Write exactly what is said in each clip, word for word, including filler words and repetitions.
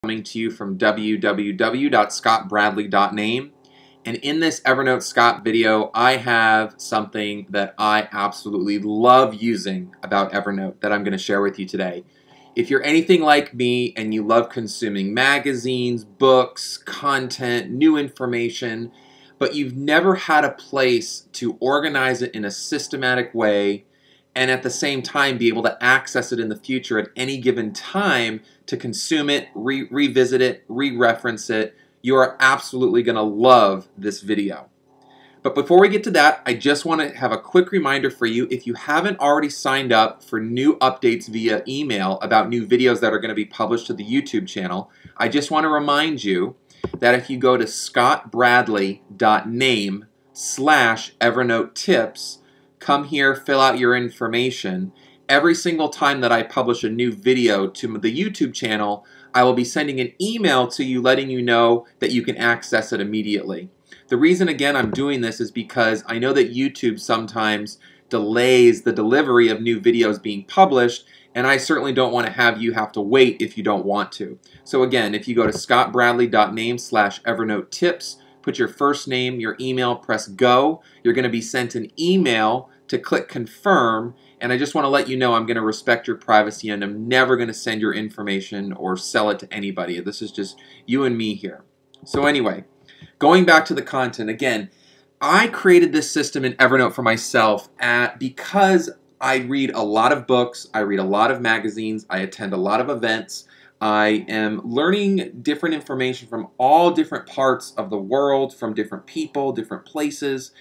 Coming to you from w w w dot scott bradley dot name, and in this Evernote Scott video I have something that I absolutely love using about Evernote that I'm going to share with you today. If you're anything like me and you love consuming magazines, books, content, new information, but you've never had a place to organize it in a systematic way and at the same time be able to access it in the future at any given time to consume it, re revisit it, re-reference it, you are absolutely going to love this video. But before we get to that, I just want to have a quick reminder for you. If you haven't already signed up for new updates via email about new videos that are going to be published to the YouTube channel, I just want to remind you that if you go to scott bradley dot name slash Evernote tips, come here, fill out your information. Every single time that I publish a new video to the YouTube channel, I will be sending an email to you letting you know that you can access it immediately. The reason, again, I'm doing this is because I know that YouTube sometimes delays the delivery of new videos being published, and I certainly don't want to have you have to wait if you don't want to. So again, if you go to scott bradley dot name slash Evernote tips, put your first name, your email, press go. You're going to be sent an email to click confirm, and I just want to let you know I'm going to respect your privacy and I'm never going to send your information or sell it to anybody. This is just you and me here. So anyway, going back to the content, again, I created this system in Evernote for myself at, because I read a lot of books, I read a lot of magazines, I attend a lot of events, I am learning different information from all different parts of the world, from different people, different places,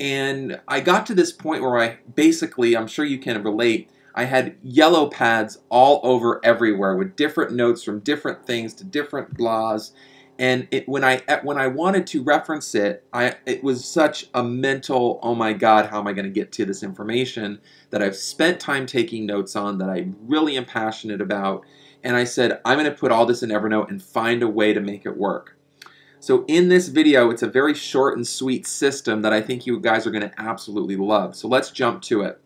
and I got to this point where I basically, I'm sure you can relate, I had yellow pads all over everywhere with different notes from different things to different blahs, and it, when I when I wanted to reference it, I it was such a mental, oh my God, how am I going to get to this information that I've spent time taking notes on, that I really am passionate about. And I said, I'm going to put all this in Evernote and find a way to make it work. So in this video, it's a very short and sweet system that I think you guys are going to absolutely love. So let's jump to it.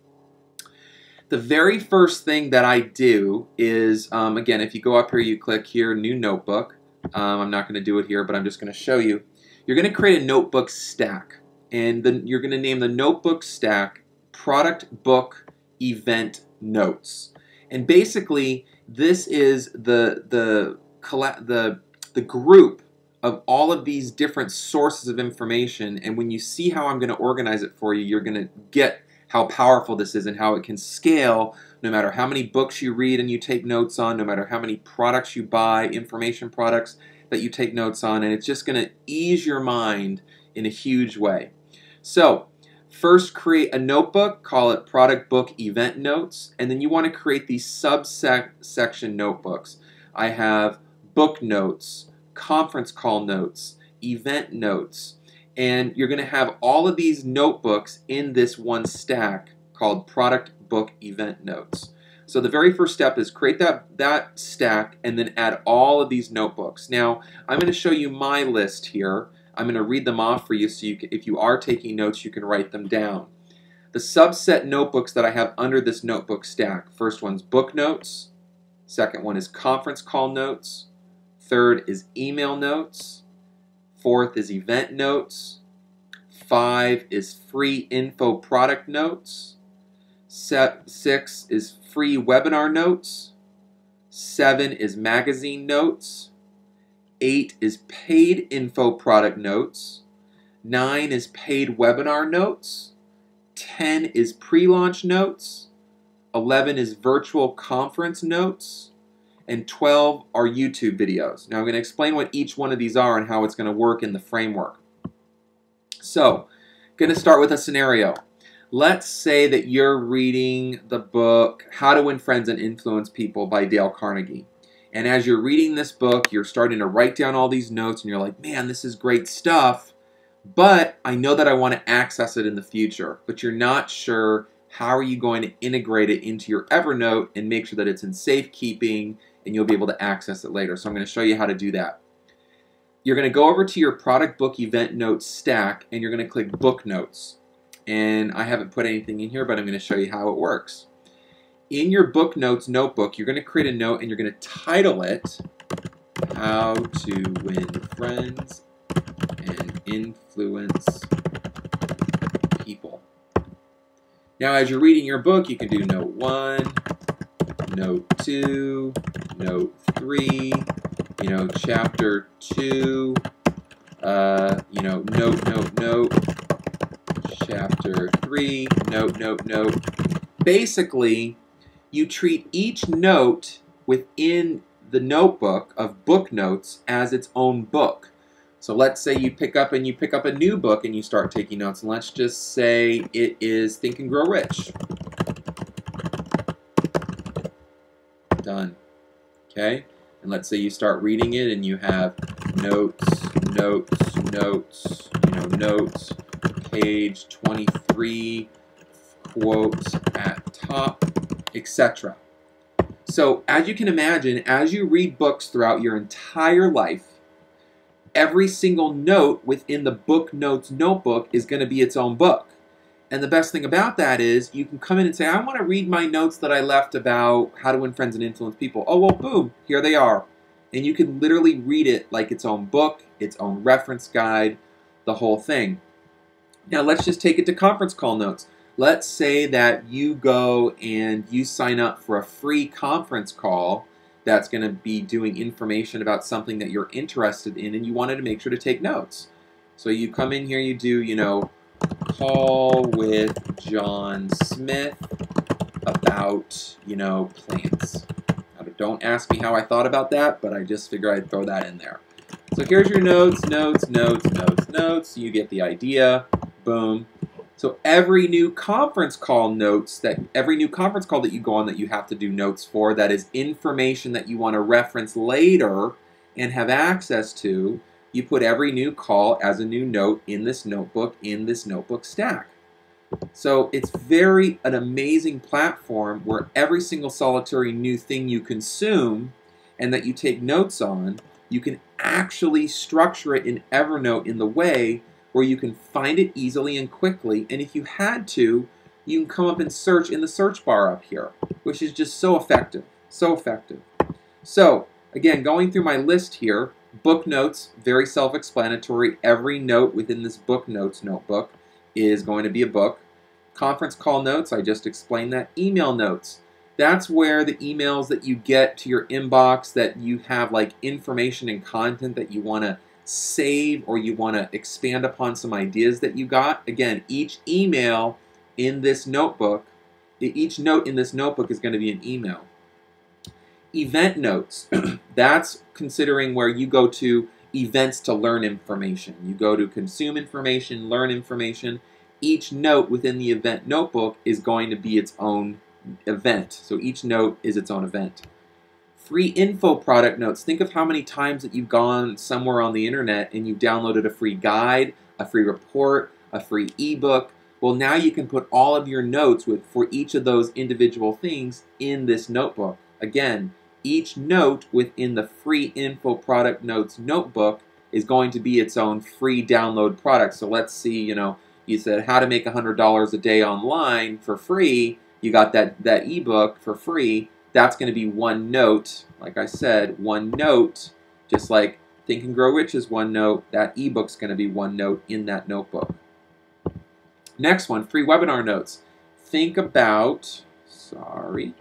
The very first thing that I do is, um, again, if you go up here, you click here, New Notebook. Um, I'm not going to do it here, but I'm just going to show you. You're going to create a notebook stack. And then you're going to name the notebook stack Product Book Event Notes. And basically, this is the, the, the, the group of all of these different sources of information, and when you see how I'm going to organize it for you, you're going to get how powerful this is and how it can scale no matter how many books you read and you take notes on, no matter how many products you buy, information products that you take notes on, and it's just going to ease your mind in a huge way. So first, create a notebook, call it Product Book Event Notes, and then you want to create these subsection notebooks. I have book notes, conference call notes, event notes, and you're going to have all of these notebooks in this one stack called Product Book Event Notes. So the very first step is create that, that stack and then add all of these notebooks. Now, I'm going to show you my list here. I'm going to read them off for you so you can, if you are taking notes, you can write them down. The subset notebooks that I have under this notebook stack, first one's book notes, second one is conference call notes, third is email notes, fourth is event notes, five is free info product notes, six is free webinar notes, seven is magazine notes, eight is paid info product notes, nine is paid webinar notes, ten is pre-launch notes, eleven is virtual conference notes, and twelve are YouTube videos. Now I'm going to explain what each one of these are and how it's going to work in the framework. So, I'm going to start with a scenario. Let's say that you're reading the book How to Win Friends and Influence People by Dale Carnegie. And as you're reading this book, you're starting to write down all these notes and you're like, man, this is great stuff, but I know that I want to access it in the future. But you're not sure how are you going to integrate it into your Evernote and make sure that it's in safekeeping and you'll be able to access it later. So I'm going to show you how to do that. You're going to go over to your Product Book Event Notes stack and you're going to click Book Notes. And I haven't put anything in here, but I'm going to show you how it works. In your Book Notes notebook, you're going to create a note and you're going to title it How to Win Friends and Influence People. Now, as you're reading your book, you can do note one, note two, note three, you know, chapter two, uh, you know, note, note, note, chapter three, note, note, note. Basically, you treat each note within the notebook of book notes as its own book. So let's say you pick up and you pick up a new book and you start taking notes. And let's just say it is Think and Grow Rich. Done. Okay? And let's say you start reading it and you have notes, notes, notes, you know, notes, page twenty-three, quotes at top, et cetera. So as you can imagine, as you read books throughout your entire life, every single note within the book notes notebook is going to be its own book. And the best thing about that is you can come in and say, I want to read my notes that I left about how to win friends and influence people. Oh, well, boom, here they are. And you can literally read it like its own book, its own reference guide, the whole thing. Now, let's just take it to conference call notes. Let's say that you go and you sign up for a free conference call that's going to be doing information about something that you're interested in, and you wanted to make sure to take notes. So you come in here, you do, you know, call with John Smith about, you know, plants. Now, don't ask me how I thought about that, but I just figured I'd throw that in there. So here's your notes, notes, notes, notes, notes. You get the idea. Boom. So every new conference call notes, that every new conference call that you go on that you have to do notes for, that is information that you want to reference later and have access to, you put every new call as a new note in this notebook, in this notebook stack. So it's very an amazing platform where every single solitary new thing you consume and that you take notes on, you can actually structure it in Evernote in the way where you can find it easily and quickly, and if you had to, you can come up and search in the search bar up here, which is just so effective, so effective. So, again, going through my list here, book notes, very self-explanatory. Every note within this book notes notebook is going to be a book. Conference call notes, I just explained that. Email notes, that's where the emails that you get to your inbox that you have like information and content that you want to save or you want to expand upon some ideas that you got. Again, each email in this notebook, each note in this notebook is going to be an email. Event notes, that's considering where you go to events to learn information. You go to consume information, learn information. Each note within the event notebook is going to be its own event. So each note is its own event. Free info product notes. Think of how many times that you've gone somewhere on the internet and you've downloaded a free guide, a free report, a free ebook. Well, now you can put all of your notes with for each of those individual things in this notebook. Again, each note within the free info product notes notebook is going to be its own free download product. So let's see, you know, you said how to make one hundred dollars a day online for free. You got that, that ebook for free. That's going to be one note, like I said, one note, just like Think and Grow Rich is one note, that ebook's going to be one note in that notebook. Next one, free webinar notes. Think about, sorry,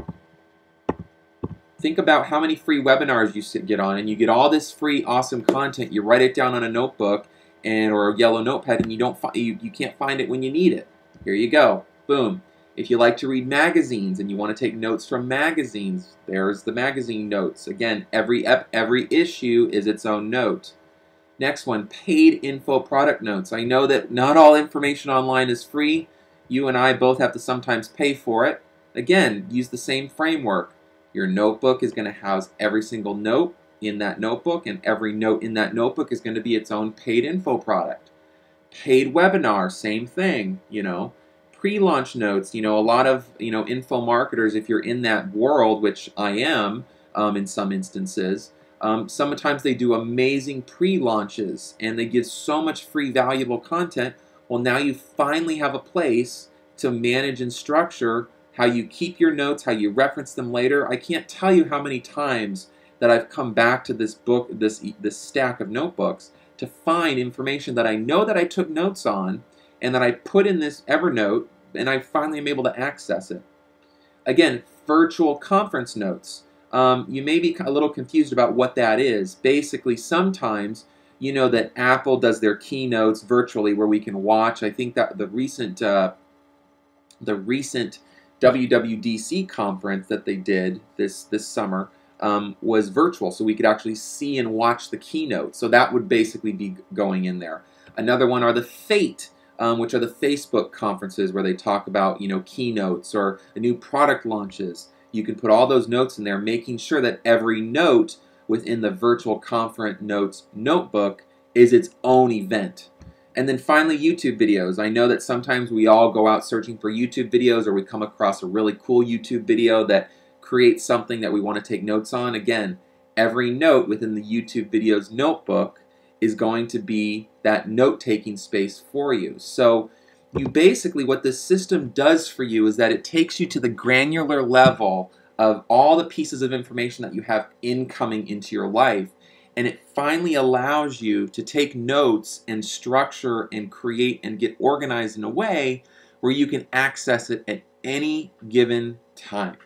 think about how many free webinars you get on, and you get all this free awesome content. You write it down on a notebook and or a yellow notepad, and you don't you, you can't find it when you need it. Here you go, boom. If you like to read magazines and you want to take notes from magazines, there's the magazine notes. Again, every ep every issue is its own note. Next one, paid info product notes. I know that not all information online is free. You and I both have to sometimes pay for it. Again, use the same framework. Your notebook is going to house every single note in that notebook, and every note in that notebook is going to be its own paid info product. Paid webinar, same thing, you know. Pre-launch notes, you know, a lot of, you know, info marketers, if you're in that world, which I am um, in some instances, um, sometimes they do amazing pre-launches and they give so much free valuable content. Well, now you finally have a place to manage and structure how you keep your notes, how you reference them later. I can't tell you how many times that I've come back to this book, this, this stack of notebooks, to find information that I know that I took notes on and that I put in this Evernote, and I finally am able to access it. Again, virtual conference notes. Um, you may be a little confused about what that is. Basically, sometimes you know that Apple does their keynotes virtually where we can watch. I think that the recent uh, the recent W W D C conference that they did this, this summer um, was virtual, so we could actually see and watch the keynote. So that would basically be going in there. Another one are the FATE, um, which are the Facebook conferences where they talk about, you know, keynotes or the new product launches. You can put all those notes in there, making sure that every note within the virtual conference notes notebook is its own event. And then finally, YouTube videos. I know that sometimes we all go out searching for YouTube videos, or we come across a really cool YouTube video that creates something that we want to take notes on. Again, every note within the YouTube video's notebook is going to be that note-taking space for you. So you basically, what this system does for you is that it takes you to the granular level of all the pieces of information that you have incoming into your life, and it finally allows you to take notes and structure and create and get organized in a way where you can access it at any given time.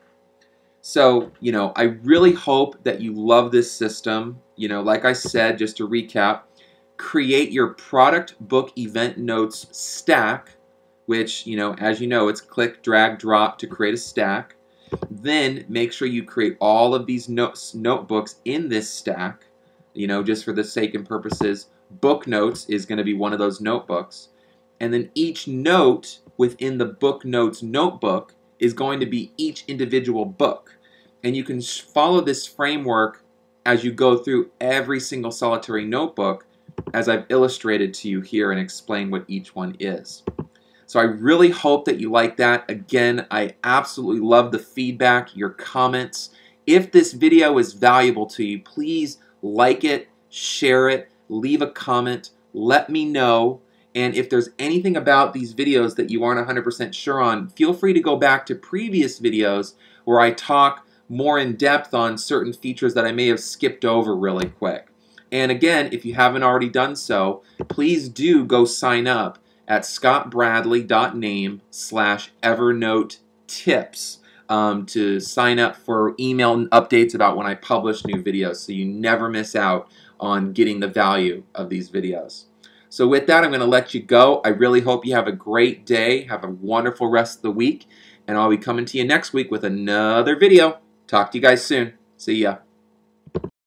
So, you know, I really hope that you love this system. You know, like I said, just to recap, create your product book event notes stack, which, you know, as you know, it's click, drag, drop to create a stack. Then make sure you create all of these notes, notebooks in this stack. You know, just for the sake and purposes, book notes is going to be one of those notebooks. And then each note within the book notes notebook is going to be each individual book. And you can follow this framework as you go through every single solitary notebook, as I've illustrated to you here and explained what each one is. So I really hope that you like that. Again, I absolutely love the feedback, your comments. If this video is valuable to you, please like it, share it, leave a comment, let me know. And if there's anything about these videos that you aren't one hundred percent sure on, feel free to go back to previous videos where I talk more in depth on certain features that I may have skipped over really quick. And again, if you haven't already done so, please do go sign up at scottbradley.name slash Evernote tips um, to sign up for email updates about when I publish new videos so you never miss out on getting the value of these videos. So with that, I'm going to let you go. I really hope you have a great day. Have a wonderful rest of the week. And I'll be coming to you next week with another video. Talk to you guys soon. See ya.